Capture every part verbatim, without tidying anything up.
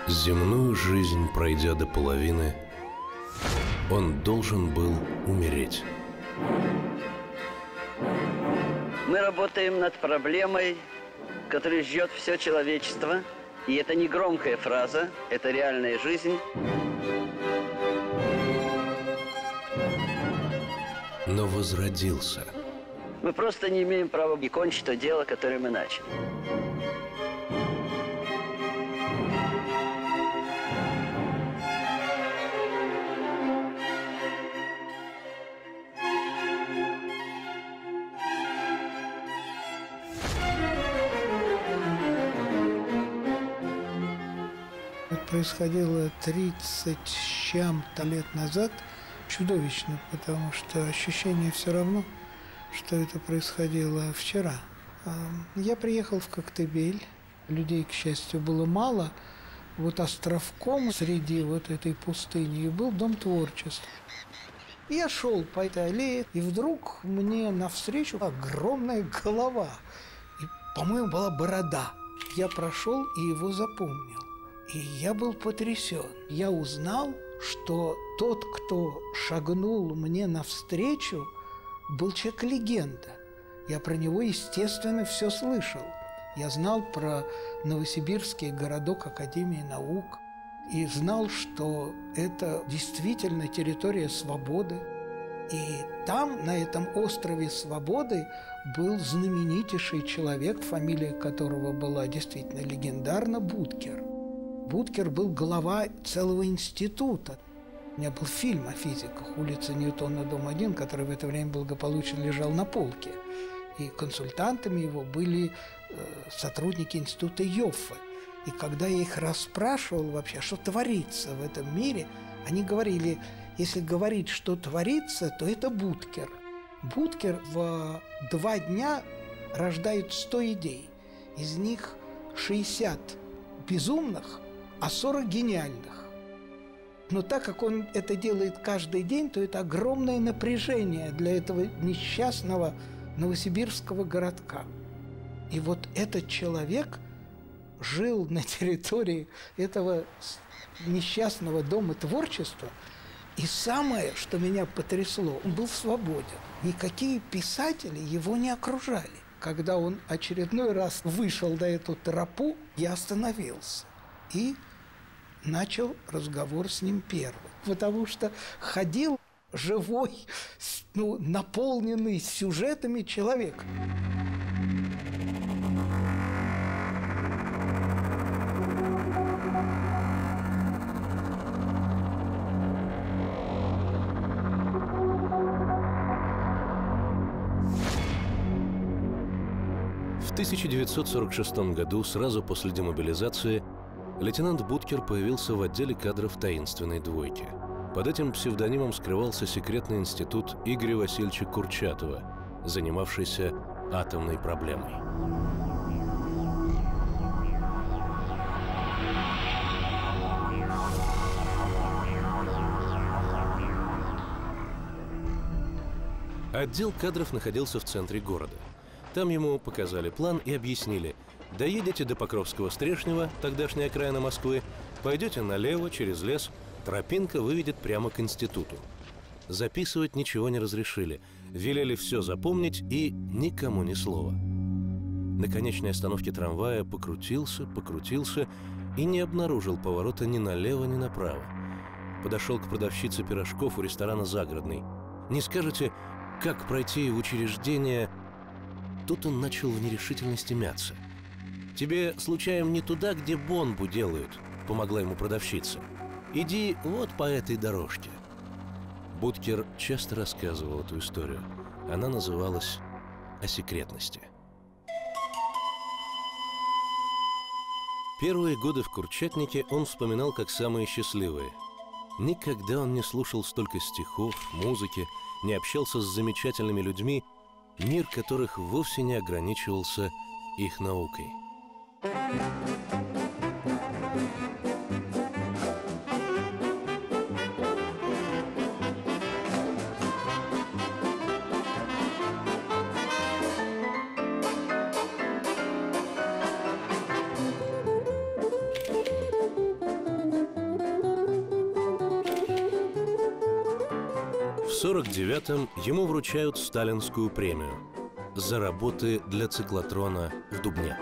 Земную жизнь пройдя до половины, он должен был умереть. Мы работаем над проблемой, которая ждет все человечество. И это не громкая фраза, это реальная жизнь. Но возродился. Мы просто не имеем права не кончить то дело, которое мы начали. Это происходило тридцать с чем-то лет назад. Чудовищно, потому что ощущение все равно, что это происходило вчера. Я приехал в Коктебель, людей, к счастью, было мало. Вот островком среди вот этой пустыни был Дом творчества. Я шел по этой аллее, и вдруг мне навстречу огромная голова. И, по-моему, была борода. Я прошел и его запомнил. И я был потрясен. Я узнал, что тот, кто шагнул мне навстречу, был человек-легенда. Я про него, естественно, все слышал. Я знал про Новосибирский городок Академии наук и знал, что это действительно территория свободы. И там, на этом острове Свободы, был знаменитейший человек, фамилия которого была действительно легендарна, Будкер. Будкер был глава целого института. У меня был фильм о физиках «Улица Ньютона, дом один», который в это время благополучно лежал на полке. И консультантами его были э, сотрудники института Йоффе. И когда я их расспрашивал вообще, что творится в этом мире, они говорили, если говорить, что творится, то это Будкер. Будкер в два дня рождает сто идей. Из них шестьдесят безумных, а сорок гениальных. Но так как он это делает каждый день, то это огромное напряжение для этого несчастного новосибирского городка. И вот этот человек жил на территории этого несчастного дома творчества. И самое, что меня потрясло, он был свободен. Никакие писатели его не окружали. Когда он очередной раз вышел на эту тропу, я остановился и начал разговор с ним первым. Потому что ходил живой, ну, наполненный сюжетами человек. В тысяча девятьсот сорок шестом году, сразу после демобилизации, лейтенант Будкер появился в отделе кадров таинственной двойки. Под этим псевдонимом скрывался секретный институт Игоря Васильевича Курчатова, занимавшийся атомной проблемой. Отдел кадров находился в центре города. Там ему показали план и объяснили: доедете до Покровского-Стрешнего, тогдашняя окраина Москвы, пойдете налево через лес, тропинка выведет прямо к институту. Записывать ничего не разрешили, велели все запомнить и никому ни слова. На конечной остановке трамвая покрутился, покрутился и не обнаружил поворота ни налево, ни направо. Подошел к продавщице пирожков у ресторана «Загородный». Не скажете, как пройти в учреждение? Тут он начал в нерешительности мяться. «Тебе, случаем, не туда, где бомбу делают?» — помогла ему продавщица. «Иди вот по этой дорожке». Будкер часто рассказывал эту историю. Она называлась «О секретности». Первые годы в Курчатнике он вспоминал как самые счастливые. Никогда он не слушал столько стихов, музыки, не общался с замечательными людьми, мир которых вовсе не ограничивался их наукой. сорок девятом ему вручают сталинскую премию за работы для циклотрона в Дубне.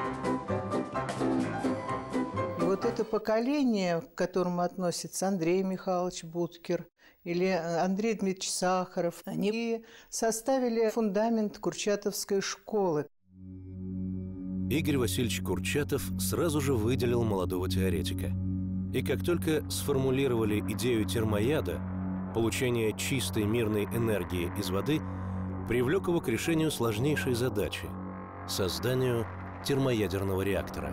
И вот это поколение, к которому относится Андрей Михайлович Будкер или Андрей Дмитриевич Сахаров, они составили фундамент Курчатовской школы. Игорь Васильевич Курчатов сразу же выделил молодого теоретика. И как только сформулировали идею термояда, получения чистой мирной энергии из воды, привлек его к решению сложнейшей задачи – созданию термоядерного реактора.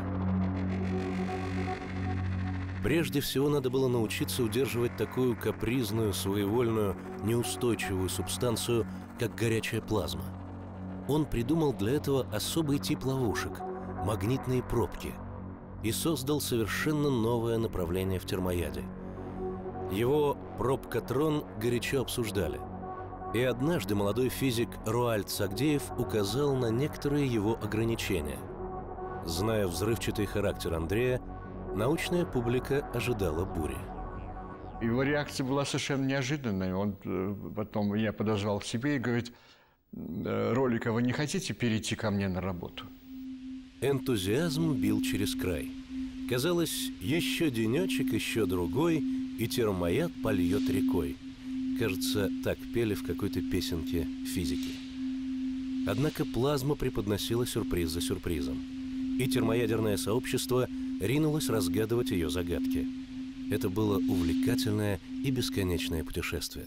Прежде всего надо было научиться удерживать такую капризную, своевольную, неустойчивую субстанцию, как горячая плазма. Он придумал для этого особый тип ловушек – магнитные пробки, и создал совершенно новое направление в термояде. Его пробкотрон горячо обсуждали. И однажды молодой физик Руальд Сагдеев указал на некоторые его ограничения. Зная взрывчатый характер Андрея, научная публика ожидала бури. Его реакция была совершенно неожиданной. Он потом меня подозвал к себе и говорит: «Ролика, вы не хотите перейти ко мне на работу?» Энтузиазм бил через край. Казалось, еще денечек, еще другой, и термояд польет рекой. Кажется, так пели в какой-то песенке физики. Однако плазма преподносила сюрприз за сюрпризом, и термоядерное сообщество ринулось разгадывать ее загадки. Это было увлекательное и бесконечное путешествие.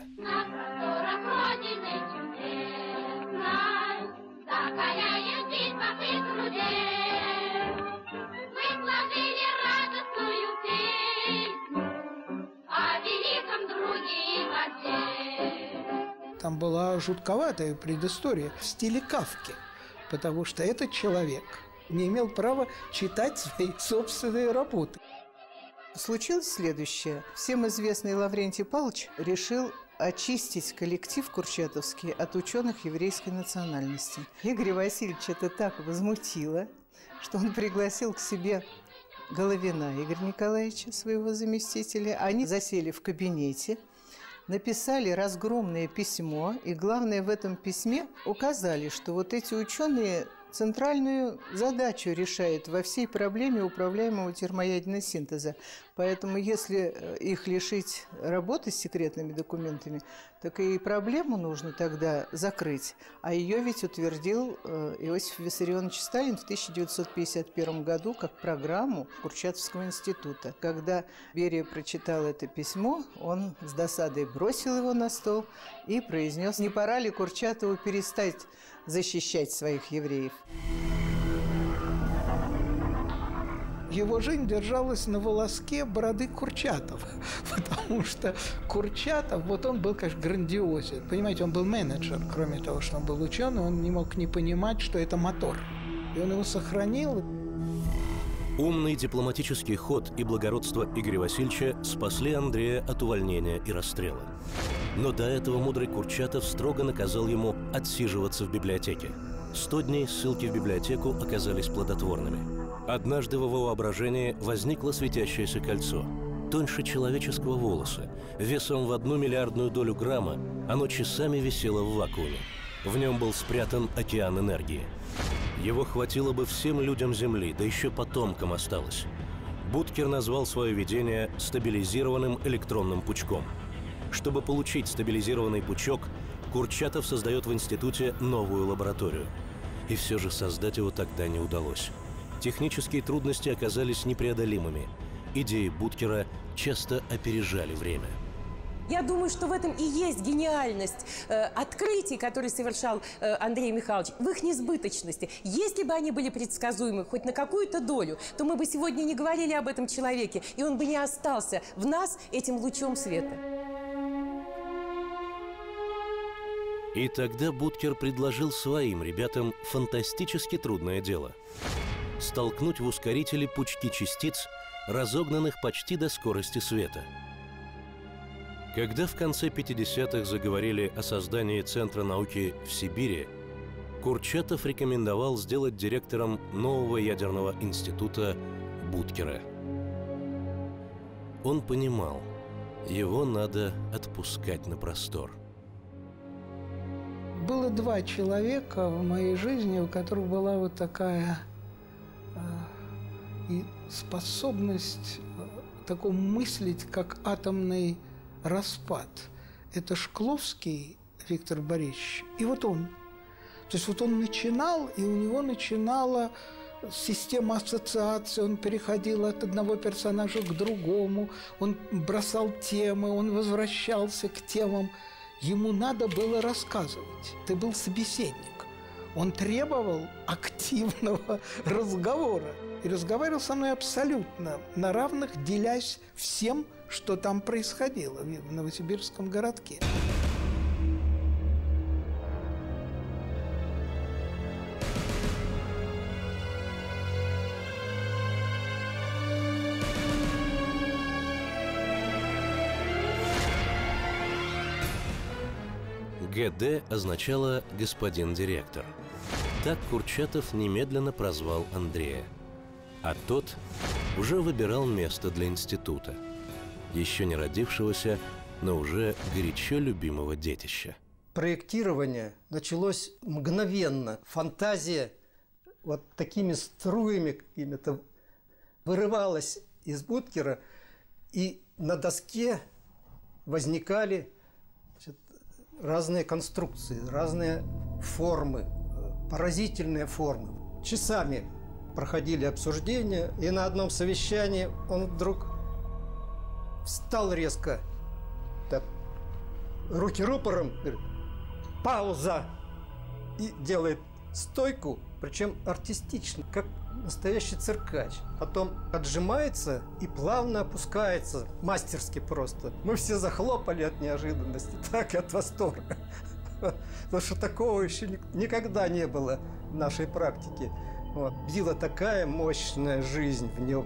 Там была жутковатая предыстория в стиле Кафки, потому что этот человек не имел права читать свои собственные работы. Случилось следующее. Всем известный Лаврентий Павлович решил очистить коллектив курчатовский от ученых еврейской национальности. Игоря Васильевича это так возмутило, что он пригласил к себе Головина Игоря Николаевича, своего заместителя. Они засели в кабинете, написали разгромное письмо, и главное, в этом письме указали, что вот эти ученые центральную задачу решают во всей проблеме управляемого термоядерного синтеза. Поэтому, если их лишить работы с секретными документами, так и проблему нужно тогда закрыть. А ее ведь утвердил Иосиф Виссарионович Сталин в тысяча девятьсот пятьдесят первом году как программу Курчатовского института. Когда Берия прочитал это письмо, он с досадой бросил его на стол и произнес: «Не пора ли Курчатову перестать защищать своих евреев?» Его жизнь держалась на волоске бороды Курчатова, потому что Курчатов, вот он был, конечно, грандиозен. Понимаете, он был менеджер, кроме того, что он был ученый, он не мог не понимать, что это мотор. И он его сохранил. Умный дипломатический ход и благородство Игоря Васильевича спасли Андрея от увольнения и расстрела. Но до этого мудрый Курчатов строго наказал ему отсиживаться в библиотеке. Сто дней ссылки в библиотеку оказались плодотворными. Однажды в его воображении возникло светящееся кольцо. Тоньше человеческого волоса, весом в одну миллиардную долю грамма, оно часами висело в вакууме. В нем был спрятан океан энергии. Его хватило бы всем людям Земли, да еще потомкам осталось. Будкер назвал свое видение стабилизированным электронным пучком. Чтобы получить стабилизированный пучок, Курчатов создает в институте новую лабораторию. И все же создать его тогда не удалось. Технические трудности оказались непреодолимыми. Идеи Будкера часто опережали время. Я думаю, что в этом и есть гениальность э, открытий, которые совершал э, Андрей Михайлович, в их несбыточности. Если бы они были предсказуемы хоть на какую-то долю, то мы бы сегодня не говорили об этом человеке, и он бы не остался в нас этим лучом света. И тогда Будкер предложил своим ребятам фантастически трудное дело – столкнуть в ускорители пучки частиц, разогнанных почти до скорости света. Когда в конце пятидесятых заговорили о создании Центра науки в Сибири, Курчатов рекомендовал сделать директором нового ядерного института Будкера. Он понимал, его надо отпускать на простор. Было два человека в моей жизни, у которых была вот такая э, и способность э, такому мыслить, как атомный распад. Это Шкловский Виктор Борисович, и вот он. То есть вот он начинал, и у него начинала система ассоциаций, он переходил от одного персонажа к другому, он бросал темы, он возвращался к темам. Ему надо было рассказывать. Ты был собеседник. Он требовал активного разговора. И разговаривал со мной абсолютно на равных, делясь всем, что там происходило в новосибирском городке. ГД означало «господин директор». Так Курчатов немедленно прозвал Андрея. А тот уже выбирал место для института, еще не родившегося, но уже горячо любимого детища. Проектирование началось мгновенно. Фантазия вот такими струями какими-то вырывалась из Буткера, и на доске возникали разные конструкции, разные формы, поразительные формы. Часами проходили обсуждения, и на одном совещании он вдруг встал резко, так, руки рупором, говорит: пауза, и делает стойку, причем артистично, как настоящий циркач. Потом отжимается и плавно опускается, мастерски просто. Мы все захлопали от неожиданности, так и от восторга. Потому что такого еще никогда не было в нашей практике. Вот. Била такая мощная жизнь в нем.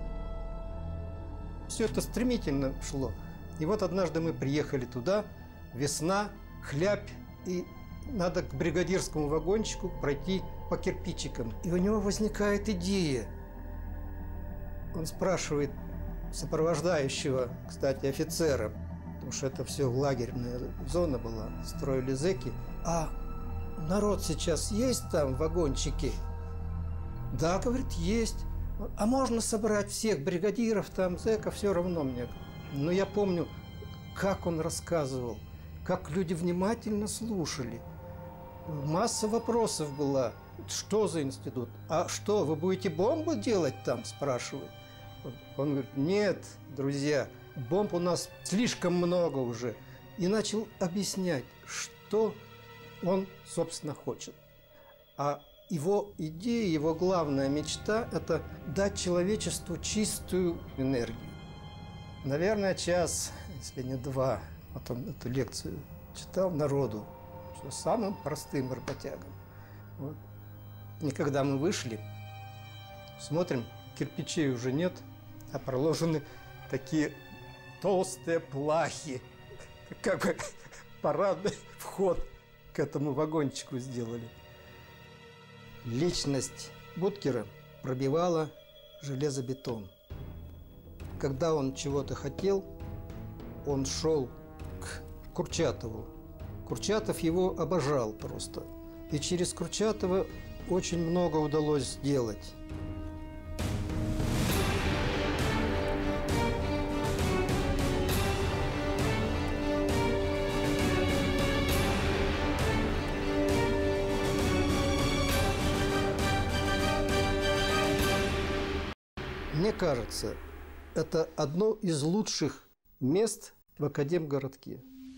Все это стремительно шло. И вот однажды мы приехали туда, весна, хлябь, и надо к бригадирскому вагончику пройти по кирпичикам. И у него возникает идея. Он спрашивает сопровождающего, кстати, офицера, потому что это все лагерная зона была, строили зэки. А народ сейчас есть там в вагончике? Да, говорит, есть. А можно собрать всех бригадиров, там, зэков, все равно мне. Но я помню, как он рассказывал, как люди внимательно слушали. Масса вопросов была. Что за институт? А что, вы будете бомбу делать там, спрашивают. Он говорит: нет, друзья, бомб у нас слишком много уже. И начал объяснять, что он, собственно, хочет. А его идея, его главная мечта – это дать человечеству чистую энергию. Наверное, час, если не два, вот он эту лекцию читал народу, что самым простым работягам. Вот. И когда мы вышли, смотрим, кирпичей уже нет, а проложены такие толстые плахи, как бы парадный вход к этому вагончику сделали. Личность Буткера пробивала железобетон. Когда он чего-то хотел, он шел к Курчатову. Курчатов его обожал просто. И через Курчатова очень много удалось сделать. Мне кажется, это одно из лучших мест в Академгородке.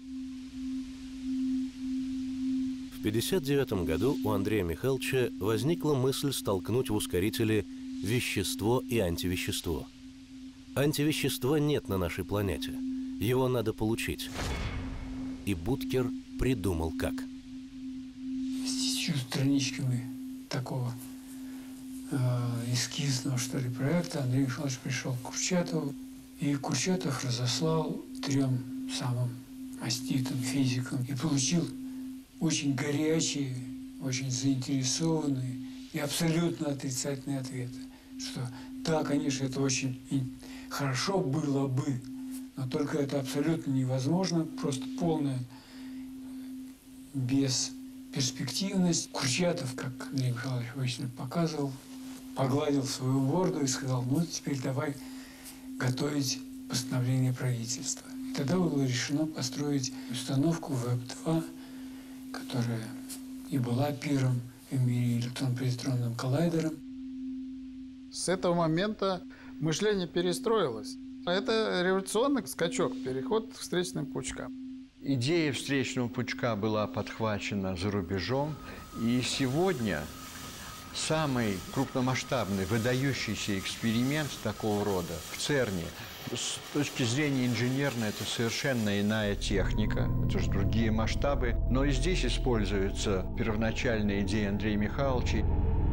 В тысяча девятьсот пятьдесят девятом году у Андрея Михайловича возникла мысль столкнуть в ускорителе вещество и антивещество. Антивещества нет на нашей планете. Его надо получить. И Буткер придумал как. С десятью страничками такого э, эскизного, что ли, проекта Андрей Михайлович пришел к Курчатову. И Курчатов разослал трем самым маститым физикам и получил очень горячие, очень заинтересованные и абсолютно отрицательные ответы. Что да, конечно, это очень хорошо было бы, но только это абсолютно невозможно, просто полное, без перспективность. Курчатов, как Андрей Михайлович обычно показывал, погладил свою бороду и сказал: ну, теперь давай готовить постановление правительства. И тогда было решено построить установку ВЭП-два, которая и была первым в мире электронно-позитронным коллайдером. С этого момента мышление перестроилось. Это революционный скачок, переход к встречным пучкам. Идея встречного пучка была подхвачена за рубежом, и сегодня самый крупномасштабный, выдающийся эксперимент такого рода в ЦЕРНе. С точки зрения инженерной это совершенно иная техника, это же другие масштабы, но и здесь используется первоначальная идея Андрея Михайловича.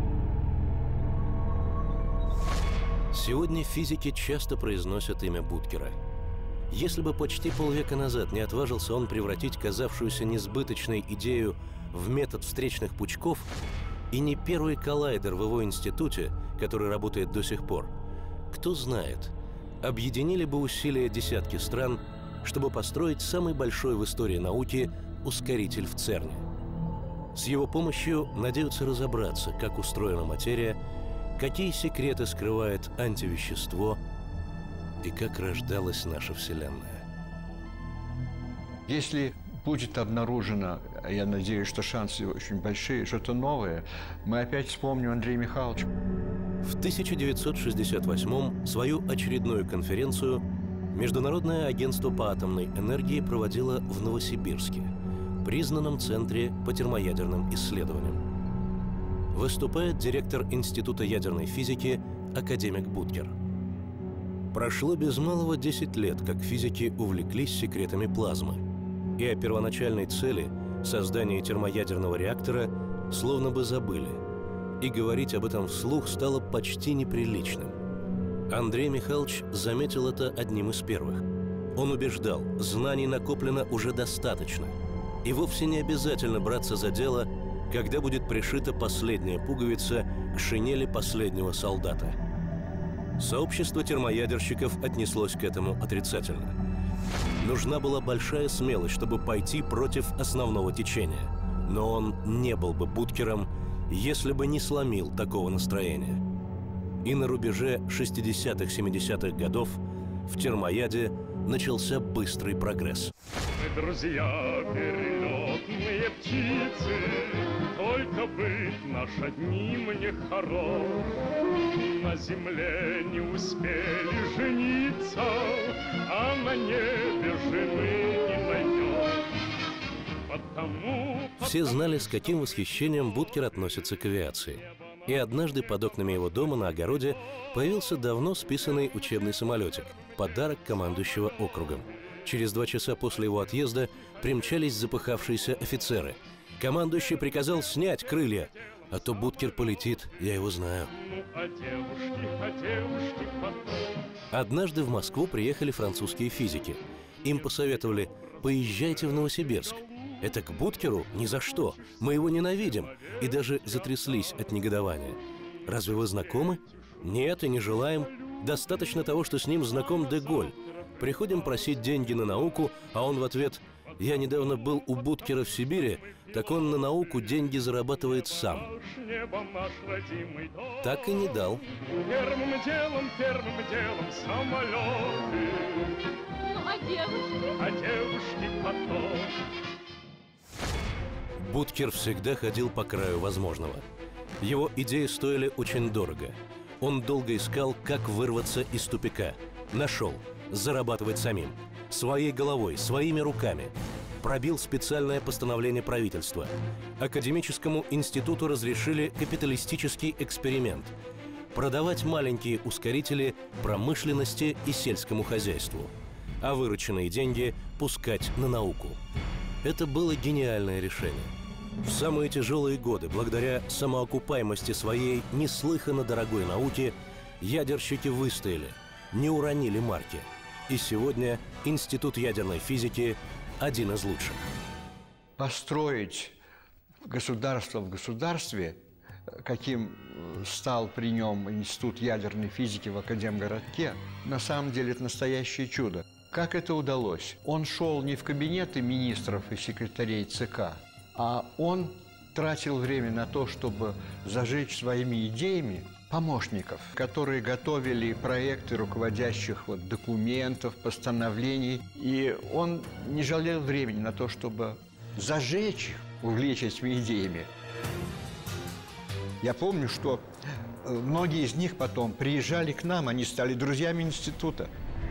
Сегодня физики часто произносят имя Будкера. Если бы почти полвека назад не отважился он превратить казавшуюся несбыточной идею в метод встречных пучков, и не первый коллайдер в его институте, который работает до сих пор, кто знает, объединили бы усилия десятки стран, чтобы построить самый большой в истории науки ускоритель в ЦЕРНе. С его помощью надеются разобраться, как устроена материя, какие секреты скрывает антивещество и как рождалась наша Вселенная. Если будет обнаружено, я надеюсь, что шансы очень большие, что-то новое, мы опять вспомним Андрея Михайловича. В тысяча девятьсот шестьдесят восьмом свою очередную конференцию Международное агентство по атомной энергии проводило в Новосибирске, признанном центре по термоядерным исследованиям. Выступает директор Института ядерной физики академик Будкер. Прошло без малого десять лет, как физики увлеклись секретами плазмы, и о первоначальной цели создания термоядерного реактора словно бы забыли, и говорить об этом вслух стало почти неприличным. Андрей Михайлович заметил это одним из первых. Он убеждал, знаний накоплено уже достаточно, и вовсе не обязательно браться за дело, когда будет пришита последняя пуговица к шинели последнего солдата. Сообщество термоядерщиков отнеслось к этому отрицательно. Нужна была большая смелость, чтобы пойти против основного течения. Но он не был бы Будкером, если бы не сломил такого настроения. И на рубеже шестидесятых-семидесятых годов в термояде начался быстрый прогресс. Мы друзья, перелетные птицы, только быть наш одним не хорош. На земле не успели жениться, а на небе жены не найдем. Потому... Все знали, с каким восхищением Будкер относится к авиации. И однажды под окнами его дома на огороде появился давно списанный учебный самолетик, подарок командующего округом. Через два часа после его отъезда примчались запыхавшиеся офицеры. Командующий приказал снять крылья, а то Будкер полетит, я его знаю. Однажды в Москву приехали французские физики. Им посоветовали: поезжайте в Новосибирск. Это к Будкеру? Ни за что. Мы его ненавидим. И даже затряслись от негодования. Разве вы знакомы? Нет, и не желаем. Достаточно того, что с ним знаком Де-Голь. Приходим просить деньги на науку, а он в ответ: я недавно был у Будкера в Сибири, так он на науку деньги зарабатывает сам. Так и не дал. Первым делом, первым делом самолеты. Ну, а девушки? А девушки потом. Будкер всегда ходил по краю возможного. Его идеи стоили очень дорого. Он долго искал, как вырваться из тупика. Нашел. Зарабатывать самим. Своей головой, своими руками. Пробил специальное постановление правительства. Академическому институту разрешили капиталистический эксперимент. Продавать маленькие ускорители промышленности и сельскому хозяйству. А вырученные деньги пускать на науку. Это было гениальное решение. В самые тяжелые годы, благодаря самоокупаемости своей неслыханно дорогой науки, ядерщики выстояли, не уронили марки. И сегодня Институт ядерной физики один из лучших. Построить государство в государстве, каким стал при нем Институт ядерной физики в Академгородке, на самом деле это настоящее чудо. Как это удалось? Он шел не в кабинеты министров и секретарей ЦК, а он тратил время на то, чтобы зажечь своими идеями помощников, которые готовили проекты руководящих вот документов, постановлений. И он не жалел времени на то, чтобы зажечь их, увлечь этими идеями. Я помню, что многие из них потом приезжали к нам, они стали друзьями института.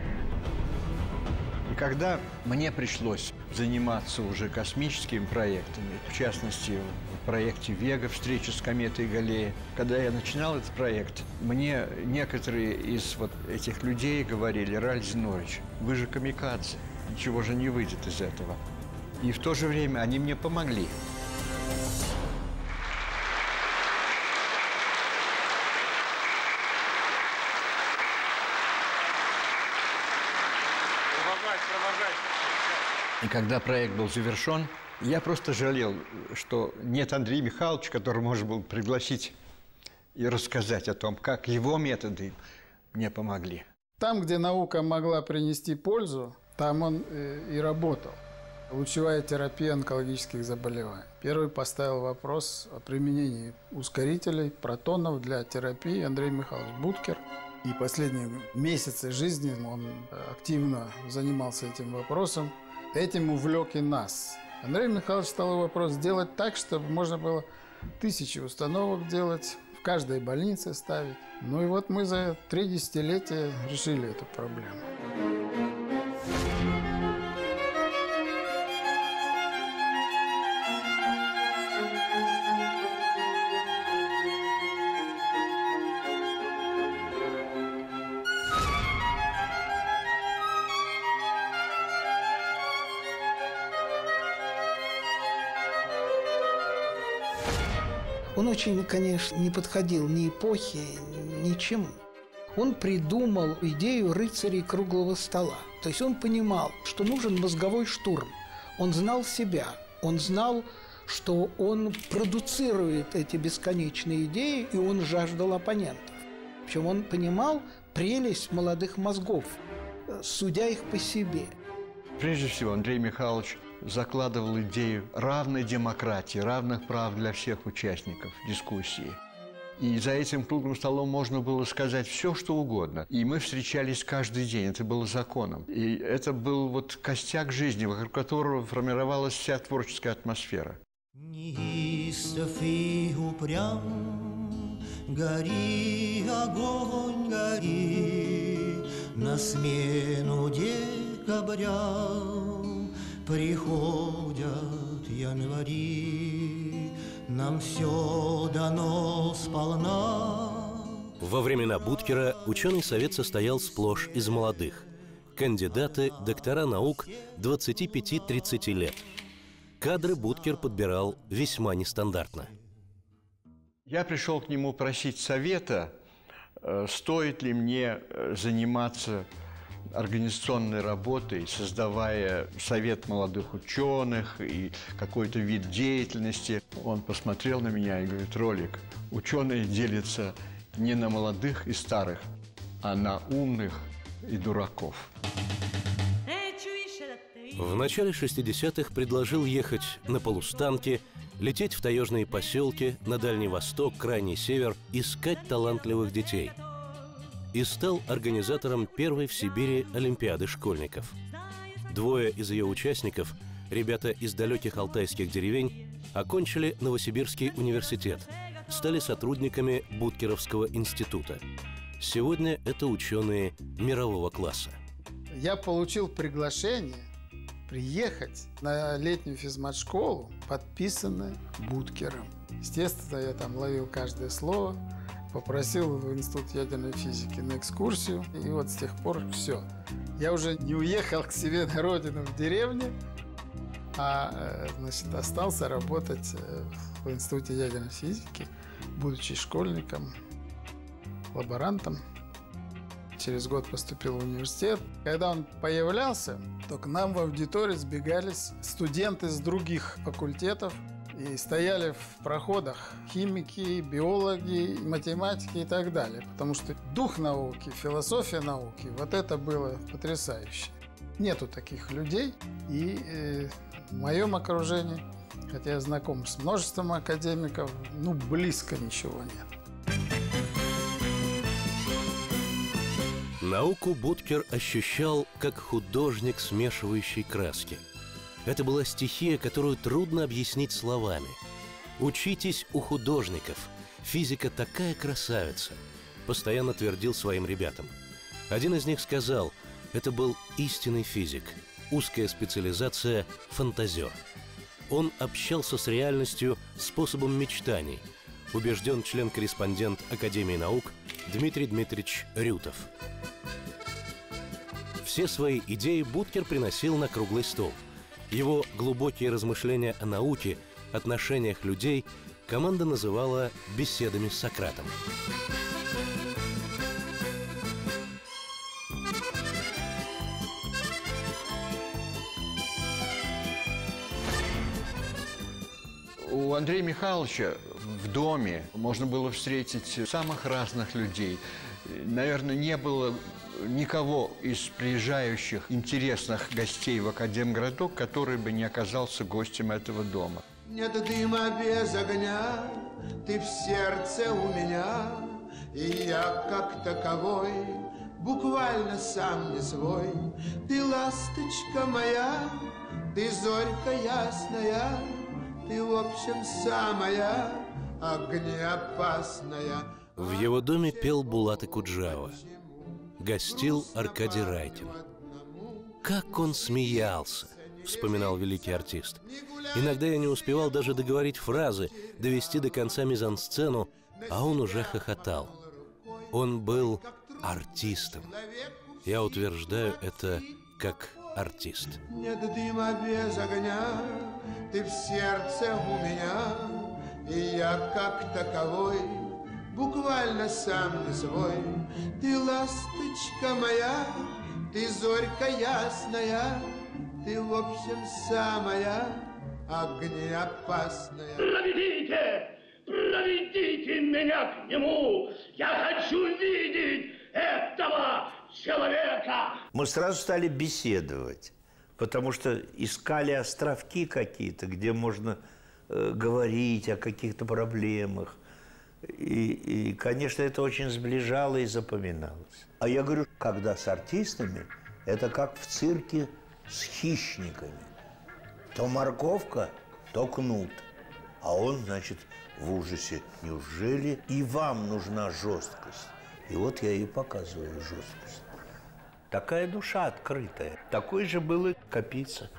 И когда мне пришлось заниматься уже космическими проектами, в частности, в проекте «Вега», встреча с кометой Галлея, когда я начинал этот проект, мне некоторые из вот этих людей говорили: «Ральф Зинович, вы же камикадзе, ничего же не выйдет из этого». И в то же время они мне помогли. И когда проект был завершен, я просто жалел, что нет Андрея Михайловича, который можно было пригласить и рассказать о том, как его методы мне помогли. Там, где наука могла принести пользу, там он и работал. Лучевая терапия онкологических заболеваний. Первый поставил вопрос о применении ускорителей, протонов для терапии Андрей Михайлович Будкер. И последние месяцы жизни он активно занимался этим вопросом. Этим увлек и нас. Андрей Михайлович стал вопрос сделать так, чтобы можно было тысячи установок делать, в каждой больнице ставить. Ну и вот мы за три десятилетия решили эту проблему. Он очень, конечно, не подходил ни эпохе, ничему. Он придумал идею рыцарей круглого стола. То есть он понимал, что нужен мозговой штурм. Он знал себя, он знал, что он продуцирует эти бесконечные идеи, и он жаждал оппонентов. Причем он понимал прелесть молодых мозгов, судя их по себе. Прежде всего, Андрей Михайлович закладывал идею равной демократии, равных прав для всех участников дискуссии. И за этим круглым столом можно было сказать все, что угодно. И мы встречались каждый день, это было законом. И это был вот костяк жизни, вокруг которого формировалась вся творческая атмосфера. Неистов и упрям, гори, огонь, гори, на смену декабря приходят январи, нам все дано сполна. Во времена Будкера ученый совет состоял сплошь из молодых. Кандидаты, доктора наук двадцати пяти — тридцати лет. Кадры Будкер подбирал весьма нестандартно. Я пришел к нему просить совета, стоит ли мне заниматься организационной работой, создавая совет молодых ученых и какой-то вид деятельности. Он посмотрел на меня и говорит: «Ролик, ученые делятся не на молодых и старых, а на умных и дураков». В начале шестидесятых предложил ехать на полустанки, лететь в таежные поселки, на Дальний Восток, Крайний Север, искать талантливых детей. И стал организатором первой в Сибири Олимпиады школьников. Двое из ее участников, ребята из далеких алтайских деревень, окончили Новосибирский университет, стали сотрудниками Будкеровского института. Сегодня это ученые мирового класса. Я получил приглашение приехать на летнюю физмат-школу, подписанное Будкером. Естественно, я там ловил каждое слово. Попросил в Институт ядерной физики на экскурсию, и вот с тех пор все. Я уже не уехал к себе на родину в деревню, а значит, остался работать в Институте ядерной физики, будучи школьником, лаборантом. Через год поступил в университет. Когда он появлялся, то к нам в аудитории сбегались студенты с других факультетов, и стояли в проходах химики, биологи, математики и так далее. Потому что дух науки, философия науки, вот это было потрясающе. Нету таких людей. И э, в моем окружении Хотя я знаком с множеством академиков, ну, близко ничего нет. Науку Будкер ощущал как художник, смешивающий краски. Это была стихия, которую трудно объяснить словами. «Учитесь у художников. Физика такая красавица», — постоянно твердил своим ребятам. Один из них сказал, это был истинный физик, узкая специализация — фантазер. Он общался с реальностью способом мечтаний, убежден член-корреспондент Академии наук Дмитрий Дмитриевич Рютов. Все свои идеи Будкер приносил на круглый стол. Его глубокие размышления о науке, отношениях людей команда называла «беседами с Сократом». У Андрея Михайловича в доме можно было встретить самых разных людей. Наверное, не было никого из приезжающих интересных гостей в Академгородок, который бы не оказался гостем этого дома. Нет дыма без огня, ты в сердце у меня, и я как таковой буквально сам не свой. Ты ласточка моя, ты зорька ясная, ты, в общем, самая огнеопасная. В его доме пел Булат Акуджава. Гостил Аркадий Райкин. «Как он смеялся!» — вспоминал великий артист. «Иногда я не успевал даже договорить фразы, довести до конца мизансцену, а он уже хохотал. Он был артистом. Я утверждаю это как артист». Нет дыма без огня, ты в сердце у меня, и я как таковой буквально сам не свой. Ты ласточка моя, ты зорька ясная, ты, в общем, самая огнеопасная. Проведите, проведите меня к нему, я хочу видеть этого человека. Мы сразу стали беседовать, потому что искали островки какие-то, где можно э, говорить о каких-то проблемах. И, и, конечно, это очень сближало и запоминалось. А я говорю, когда с артистами, это как в цирке с хищниками. То морковка, то кнут. А он, значит, в ужасе. Неужели и вам нужна жесткость? И вот я и показываю жесткость. Такая душа открытая. Такой же был и Капица.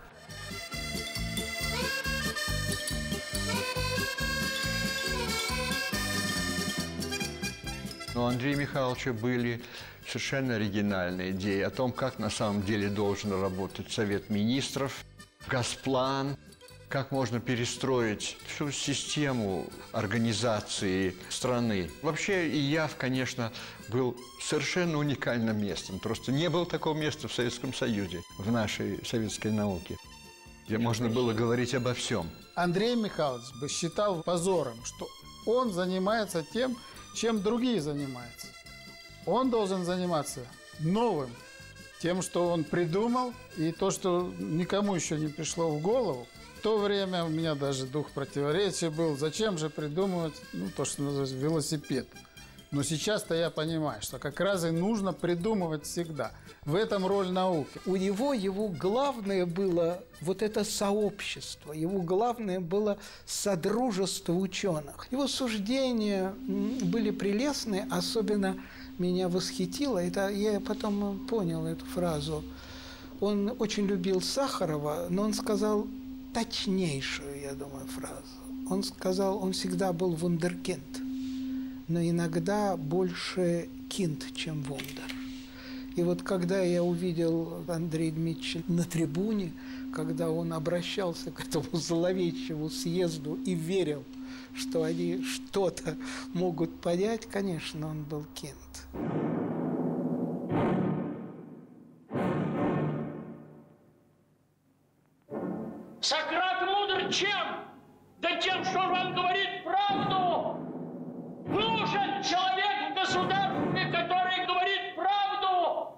Но у Андрея Михайловича были совершенно оригинальные идеи о том, как на самом деле должен работать Совет Министров, Госплан, как можно перестроить всю систему организации страны. Вообще, Ияв, конечно, был совершенно уникальным местом. Просто не было такого места в Советском Союзе, в нашей советской науке, где можно было говорить обо всем. Андрей Михайлович бы считал позором, что он занимается тем, чем другие занимаются. Он должен заниматься новым, тем, что он придумал, и то, что никому еще не пришло в голову. В то время у меня даже дух противоречия был. Зачем же придумывать, ну, то, что называется велосипед? Но сейчас-то я понимаю, что как раз и нужно придумывать всегда. В этом роль науки. У него, его главное было вот это сообщество, его главное было содружество ученых. Его суждения были прелестны, особенно меня восхитило, это я потом понял эту фразу. Он очень любил Сахарова, но он сказал точнейшую, я думаю, фразу. Он сказал, он всегда был вундеркинд, но иногда больше кинт, чем вундер. И вот когда я увидел Андрея Дмитриевича на трибуне, когда он обращался к этому зловещему съезду и верил, что они что-то могут понять, конечно, он был кинт. Сократ мудр чем? Да тем, что он говорит правду. Нужен человек в государстве, который говорит правду.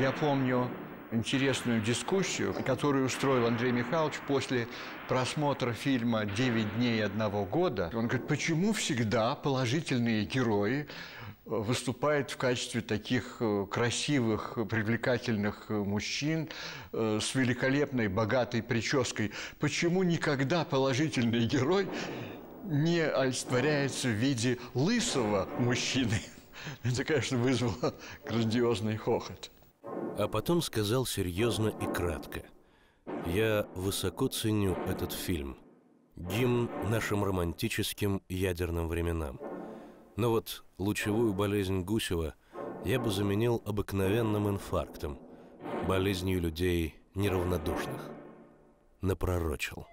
Я помню интересную дискуссию, которую устроил Андрей Михайлович после просмотра фильма «Девять дней одного года». Он говорит, почему всегда положительные герои выступают в качестве таких красивых, привлекательных мужчин с великолепной, богатой прической? Почему никогда положительный герой не олицетворяется в виде лысого мужчины? Это, конечно, вызвало грандиозный хохот. А потом сказал серьезно и кратко. Я высоко ценю этот фильм. Гимн нашим романтическим ядерным временам. Но вот лучевую болезнь Гусева я бы заменил обыкновенным инфарктом, болезнью людей неравнодушных. Напророчил.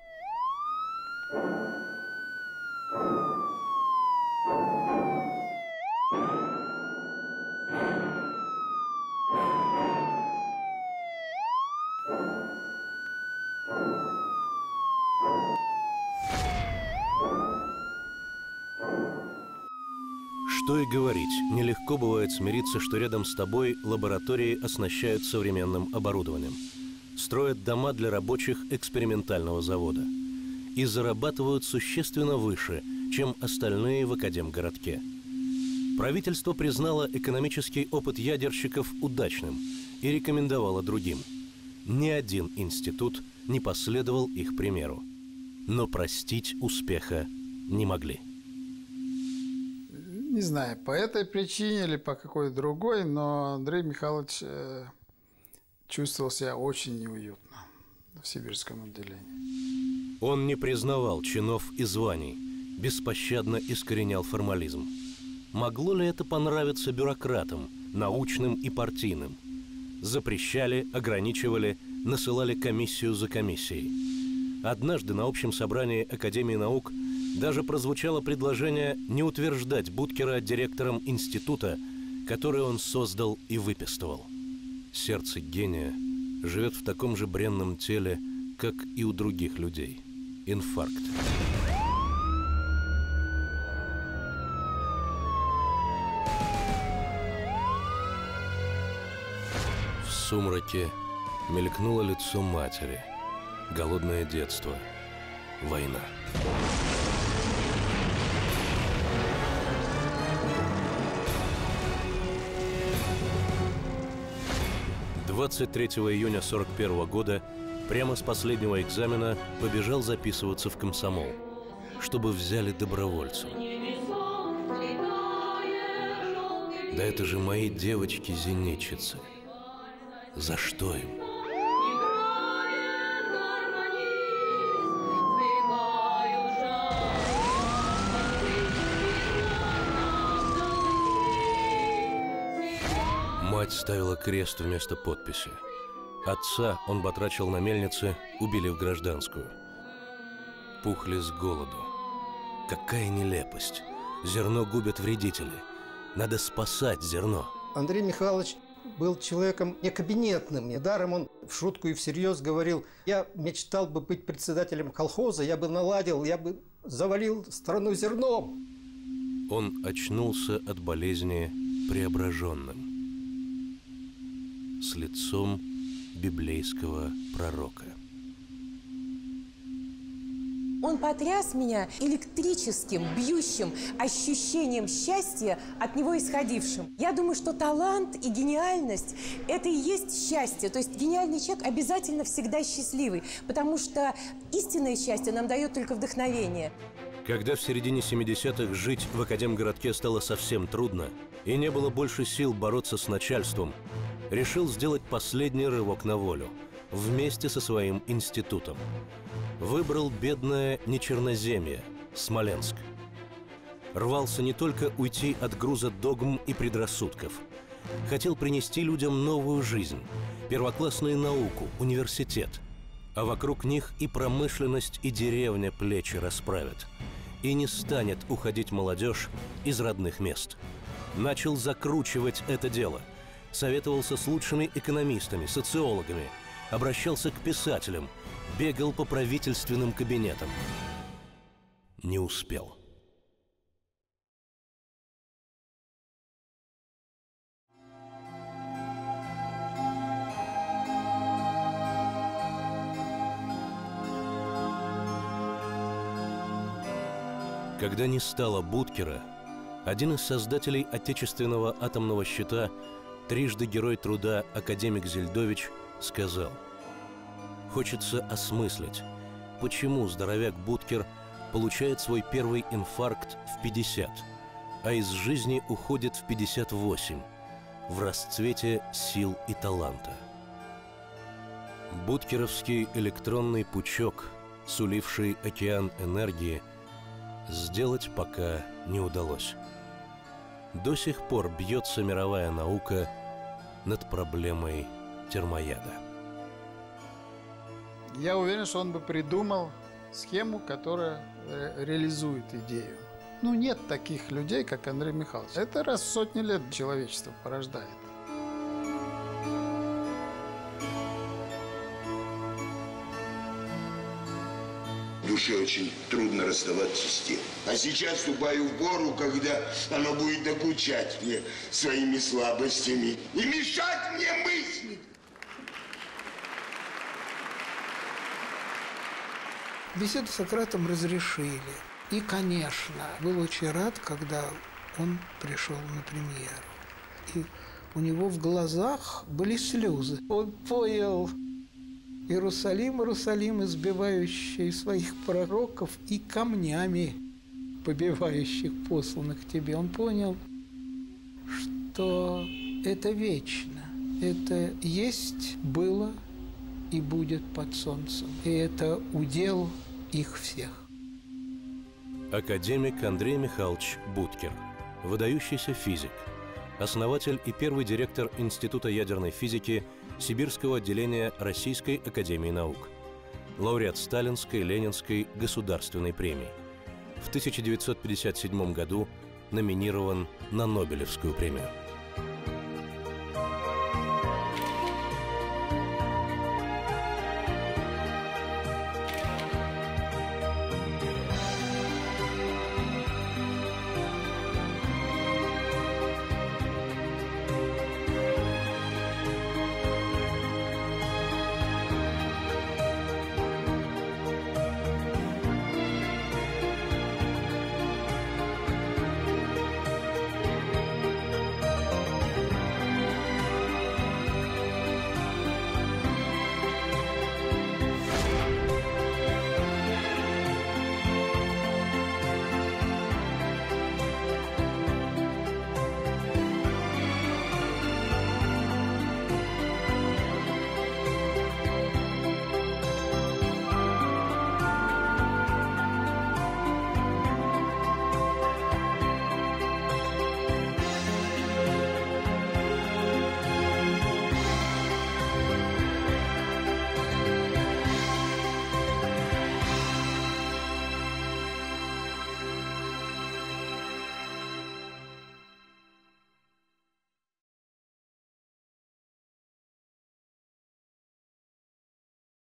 Что и говорить, нелегко бывает смириться, что рядом с тобой лаборатории оснащают современным оборудованием, строят дома для рабочих экспериментального завода и зарабатывают существенно выше, чем остальные в Академгородке. Правительство признало экономический опыт ядерщиков удачным и рекомендовало другим. Ни один институт не последовал их примеру, но простить успеха не могли. Не знаю, по этой причине или по какой другой, но Андрей Михайлович э, чувствовал себя очень неуютно в сибирском отделении. Он не признавал чинов и званий, беспощадно искоренял формализм. Могло ли это понравиться бюрократам, научным и партийным? Запрещали, ограничивали, насылали комиссию за комиссией. Однажды на общем собрании Академии наук даже прозвучало предложение не утверждать Будкера директором института, который он создал и выписывал. Сердце гения живет в таком же бренном теле, как и у других людей. Инфаркт. В сумраке мелькнуло лицо матери. Голодное детство. Война. двадцать третьего июня сорок первого года прямо с последнего экзамена побежал записываться в комсомол, чтобы взяли добровольцем. Да это же мои девочки-зенитчицы. За что им? Мать ставила крест вместо подписи. Отца он батрачил на мельнице, убили в гражданскую. Пухли с голоду. Какая нелепость! Зерно губят вредители. Надо спасать зерно. Андрей Михайлович был человеком не кабинетным. Недаром он в шутку и всерьез говорил, я мечтал бы быть председателем колхоза, я бы наладил, я бы завалил страну зерном. Он очнулся от болезни преображенным, с лицом библейского пророка. Он потряс меня электрическим, бьющим ощущением счастья, от него исходившим. Я думаю, что талант и гениальность – это и есть счастье. То есть гениальный человек обязательно всегда счастливый, потому что истинное счастье нам дает только вдохновение. Когда в середине семидесятых жить в Академгородке стало совсем трудно и не было больше сил бороться с начальством, решил сделать последний рывок на волю вместе со своим институтом. Выбрал бедное нечерноземье, Смоленск. Рвался не только уйти от груза догм и предрассудков. Хотел принести людям новую жизнь, первоклассную науку, университет. А вокруг них и промышленность, и деревня плечи расправят. И не станет уходить молодежь из родных мест. Начал закручивать это дело. Советовался с лучшими экономистами, социологами. Обращался к писателям. Бегал по правительственным кабинетам. Не успел. Когда не стало Будкера, один из создателей отечественного атомного щита, трижды Герой труда академик Зельдович, сказал: «Хочется осмыслить, почему здоровяк Будкер получает свой первый инфаркт в пятьдесят, а из жизни уходит в пятьдесят восемь, в расцвете сил и таланта». Будкеровский электронный пучок, суливший океан энергии, сделать пока не удалось. До сих пор бьется мировая наука над проблемой термояда. Я уверен, что он бы придумал схему, которая ре- реализует идею. Ну, нет таких людей, как Андрей Михайлович. Это раз в сотни лет человечество порождает. Душе очень трудно расставаться с тем. А сейчас вступаю в пору, когда оно будет докучать мне своими слабостями и мешать мне мыслить. Беседу с Сократом разрешили. И, конечно, был очень рад, когда он пришел на премьеру. И у него в глазах были слезы. Он понял: «Иерусалим, Иерусалим, избивающий своих пророков и камнями побивающих посланных тебе». Он понял, что это вечно. Это есть, было и будет под солнцем. И это удел их всех. Академик Андрей Михайлович Будкер, выдающийся физик, основатель и первый директор Института ядерной физики Сибирского отделения Российской академии наук, лауреат Сталинской, Ленинской государственной премии. В тысяча девятьсот пятьдесят седьмом году номинирован на Нобелевскую премию.